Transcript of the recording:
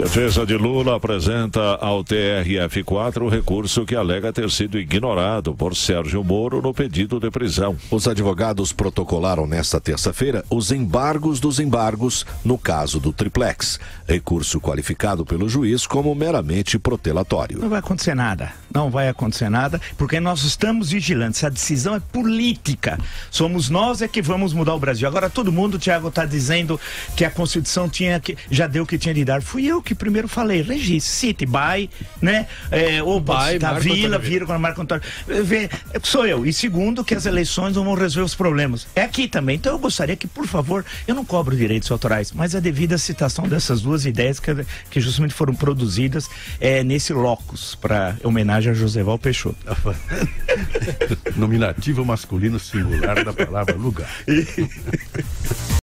Defesa de Lula apresenta ao TRF4 o recurso que alega ter sido ignorado por Sérgio Moro no pedido de prisão. Os advogados protocolaram nesta terça-feira os embargos dos embargos no caso do triplex, recurso qualificado pelo juiz como meramente protelatório. Não vai acontecer nada, não vai acontecer nada, porque nós estamos vigilantes, a decisão é política, somos nós é que vamos mudar o Brasil. Agora todo mundo, Thiago, está dizendo que a Constituição já deu o que tinha de dar. Fui eu que primeiro falei, registre, cite, by, né? Ou da Vila, vírgula, Marco Antônio. Sou eu. E segundo, que as eleições não vão resolver os problemas. É aqui também. Então eu gostaria que, por favor, eu não cobro direitos autorais, mas a devida citação dessas duas ideias que justamente foram produzidas nesse locus, para homenagem a Joseval Peixoto. Nominativo masculino singular da palavra lugar.